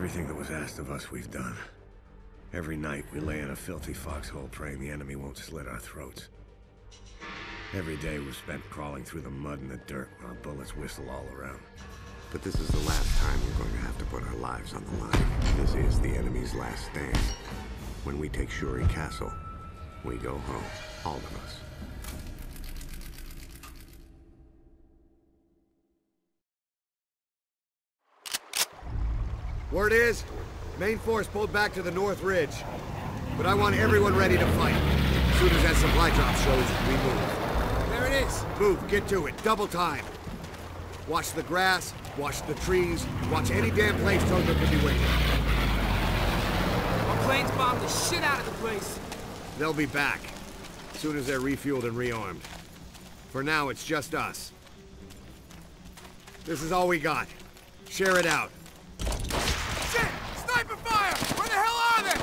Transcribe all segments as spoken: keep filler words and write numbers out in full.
Everything that was asked of us, we've done. Every night, we lay in a filthy foxhole praying the enemy won't slit our throats. Every day was spent crawling through the mud and the dirt while bullets whistle all around. But this is the last time we're going to have to put our lives on the line. This is the enemy's last stand. When we take Shuri Castle, we go home, all of us. Word is, main force pulled back to the North Ridge. But I want everyone ready to fight. As soon as that supply drop shows, we move. There it is! Move, get to it, double time. Watch the grass, watch the trees, watch any damn place Togo could be waiting. Our planes bombed the shit out of the place. They'll be back, as soon as they're refueled and rearmed. For now, it's just us. This is all we got. Share it out. Shit! Sniper fire! Where the hell are they?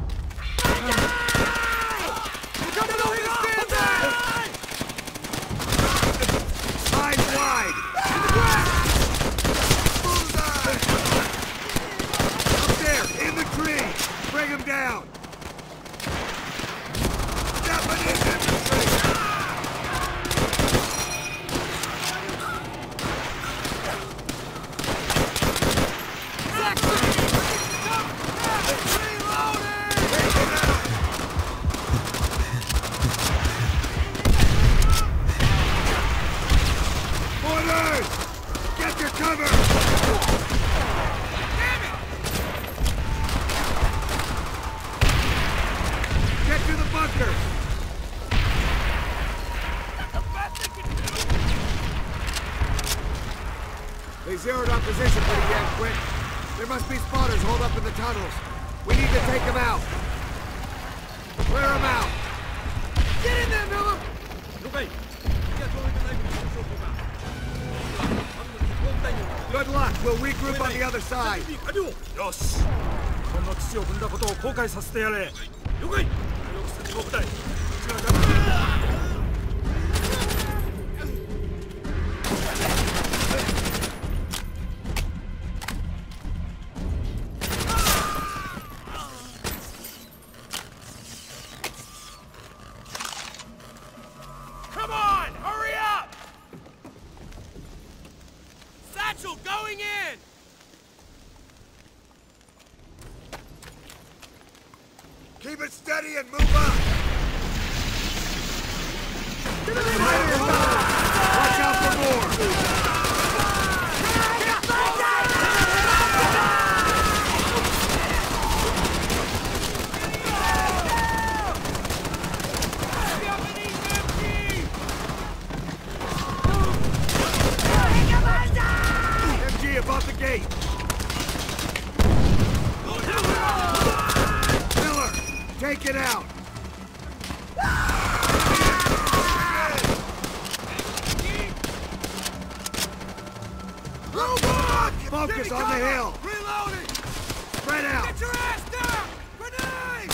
You're coming over to stand there! Eyes wide! Up there, in the tree! Bring him down! Japanese infantry! They zeroed our position pretty damn quick. There must be spotters holed up in the tunnels. We need to take them out. Clear them out. Get in there, Miller! Good luck. We'll regroup on the other side. よし。この土を踏んだことを後悔させてやれ。了解。戦国隊。 Come on! Hurry up! Satchel going in! Keep it steady and move up! Watch out for more! M G above the gate! Miller, take it out! Focus on the hill! Reloading! Spread out! Get your ass down! Grenade!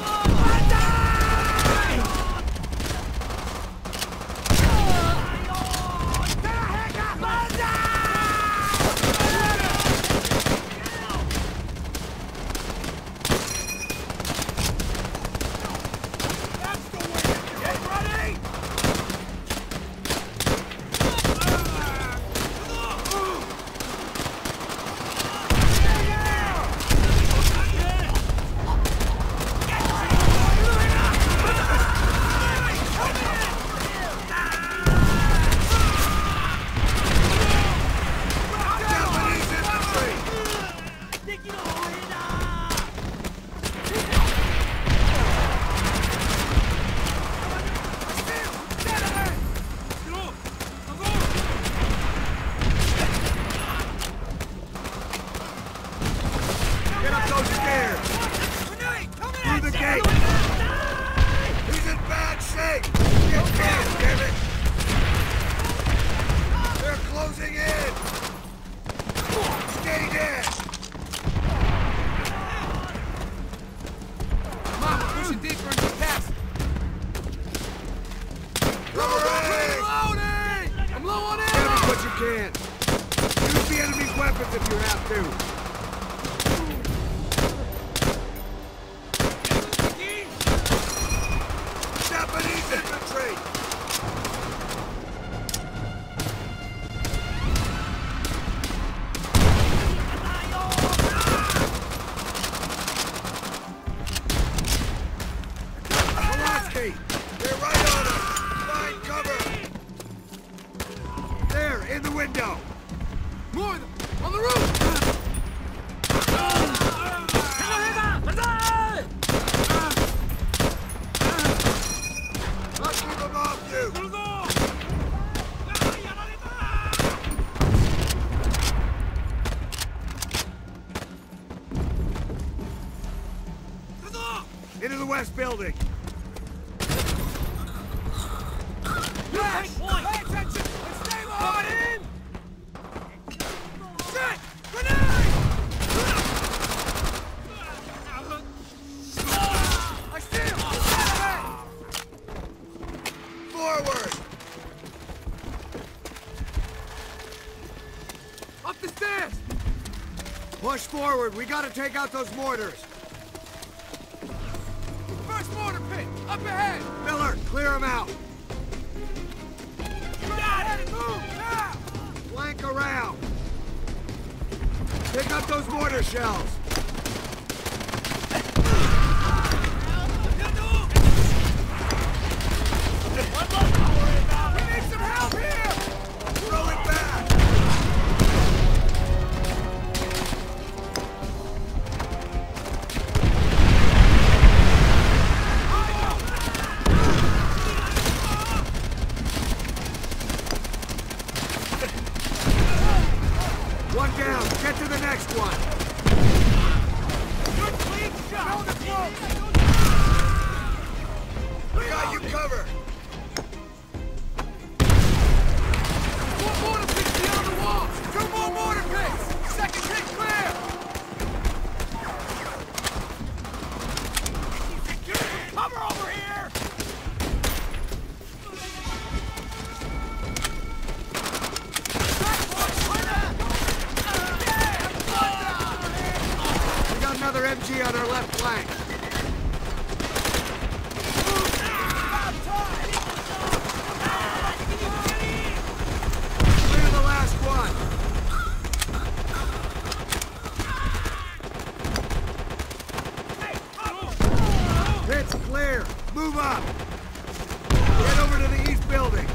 That's the way to get ready! Get up those stairs! Grenade! Coming Through at the you! gate! He's in bad shape! Get down, damn it! They're closing in! Stay dead! Come on, we're pushing deeper into the pass. Reloading! Reloading! I'm low on Damage ammo! what you can! Use the enemy's weapons if you have to! empty! They're right on us! Find cover! There, in the window! More of them! On the roof! I'll keep them off you! Into the west building! Yes! Pay attention! And stay low! Coming in! Shit! Grenade! I see him! Forward! Up the stairs! Push forward, we gotta take out those mortars! First mortar pit! Up ahead! Miller, clear them out! Got it! Move! Now! Flank around! Pick up those mortar shells! We need some help here! Throw it back! One down, get to the next one! Good clean shot! Build it close! We got you covered! One mortar pit beyond the wall! Two more mortar pits! Second pit clear! Cover over here! We got another M G on our left flank! Clear the last one! Pit's clear! Move up! Get over to the east building!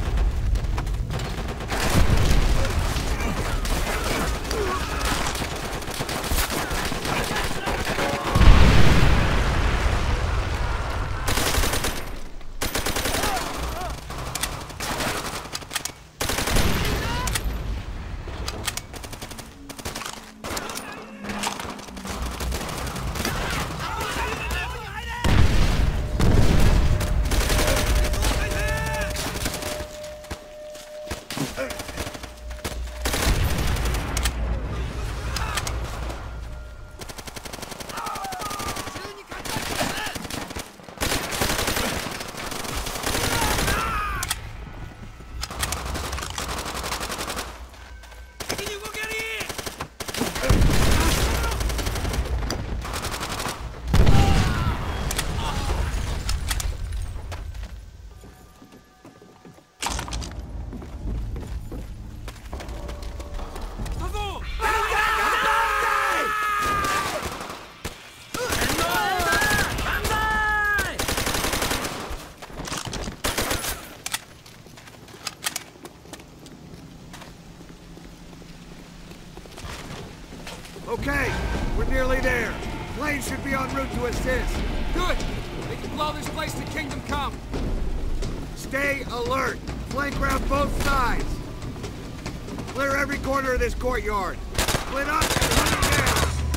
Okay, we're nearly there. Planes should be en route to assist. Good! They can blow this place to Kingdom Come! Stay alert. Flank round both sides. Clear every corner of this courtyard. Split up and hunt it down.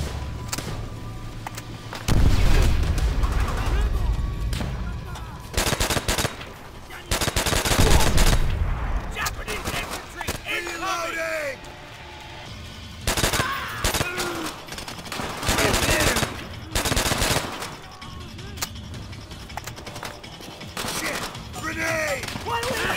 Japanese infantry! Reloading! Shit! Grenade! What do we do?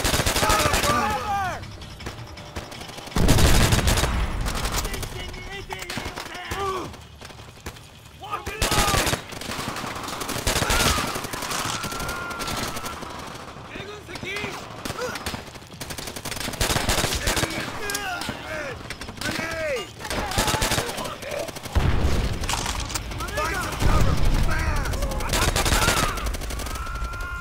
Grenade! Find some cover! Fast!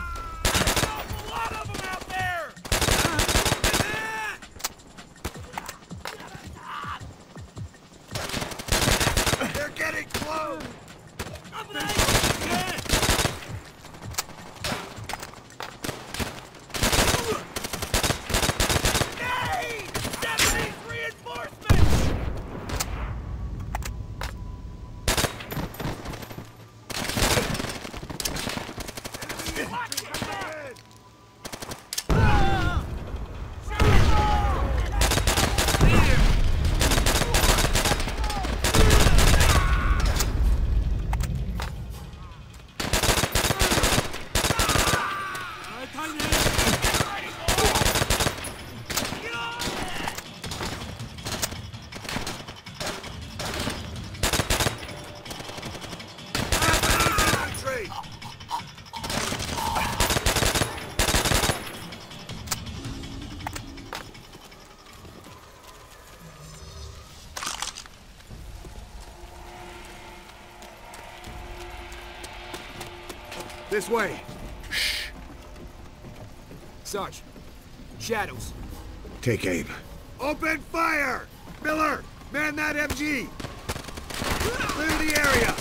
This way. Shh. Sarge. Shadows. Take aim. Open fire! Miller, man that M G! Clear the area!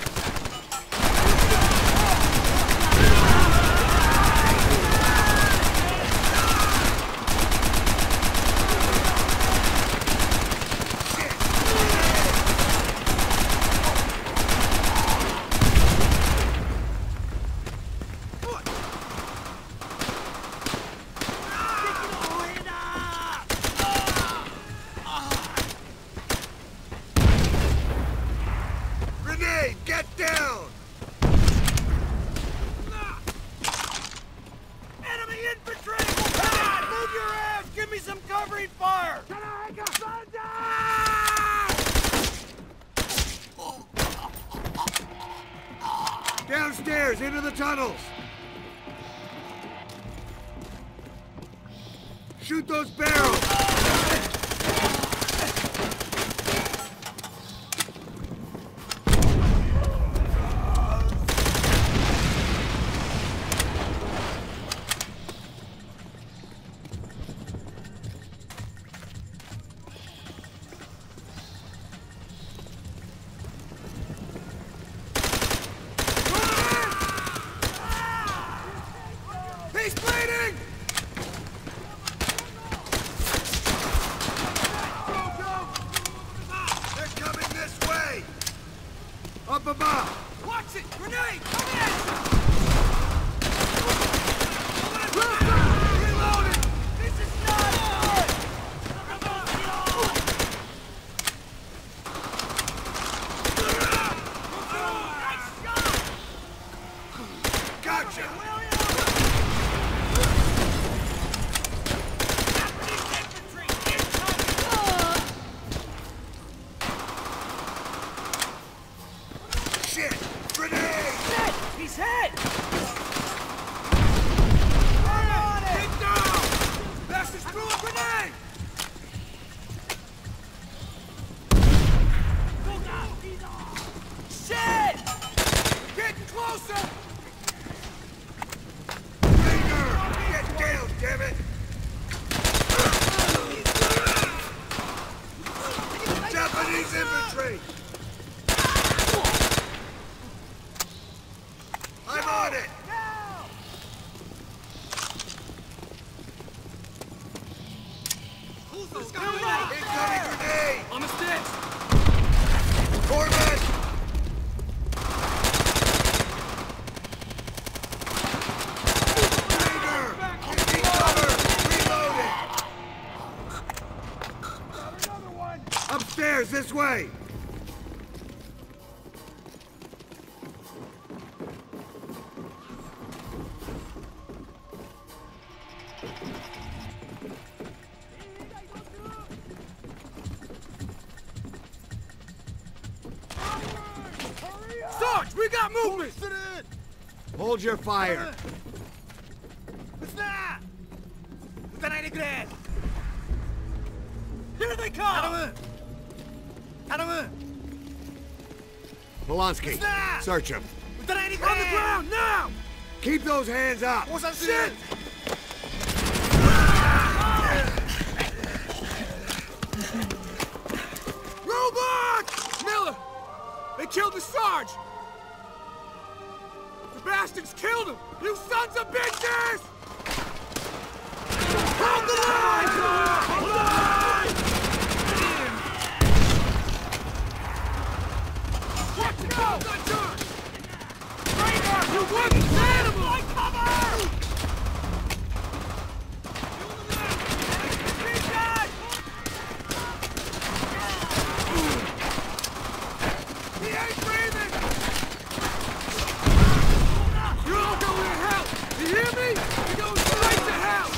Downstairs, into the tunnels! Shoot those barrels! He's bleeding! They're coming this way! Up above! Watch it! Grenade! Come in! Reloading! This is not good! Nice shot! Gotcha! Japanese infantry incoming! Shit! Grenade! Shit! He's hit! Get down! Bastards threw a grenade! Shit! Getting closer! Ranger! Get down, damn it! Japanese infantry! I'm on it! Who's Incoming grenade! On the sticks! Corbin! Ranger! Get cover! Reloading! Upstairs, this way! Sarge, we got movement! Hold your fire. Here they come! Polanski, search him. On the ground, now! Keep those hands up! Shit! Robot! Miller! They killed the Sarge! The bastards killed him! You sons of bitches! Hold the line! Hold the line! Watch it go! Not yours! Radar! You working animal! I cover! He ain't breathing! You're all going to hell! You hear me? You're going straight to hell!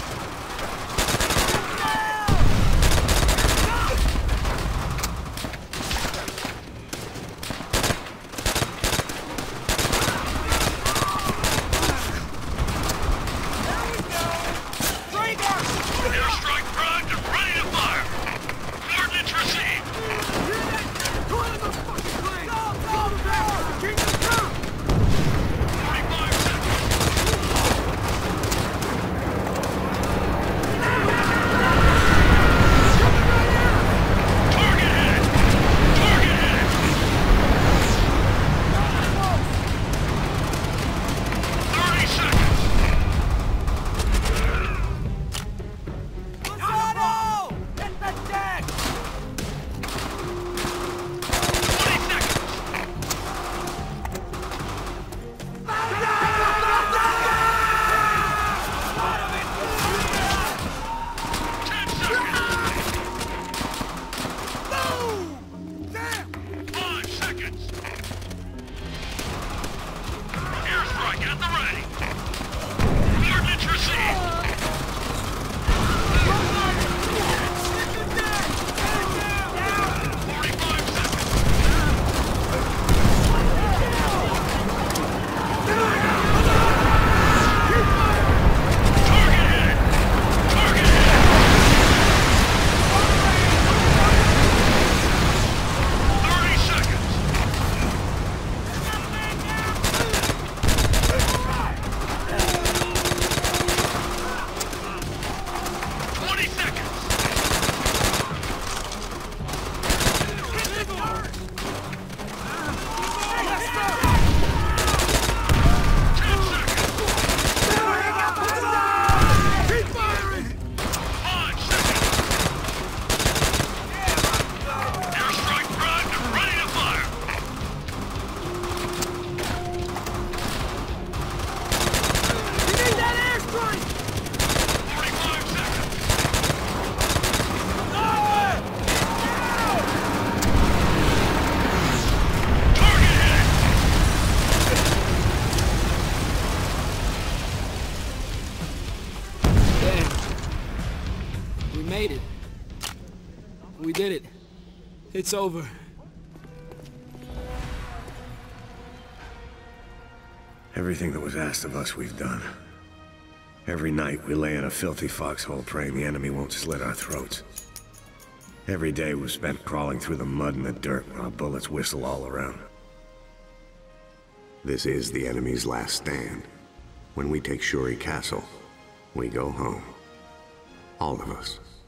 made it. We did it. It's over. Everything that was asked of us, we've done. Every night we lay in a filthy foxhole praying the enemy won't slit our throats. Every day was spent crawling through the mud and the dirt while bullets whistle all around. This is the enemy's last stand. When we take Shuri Castle, we go home. All of us.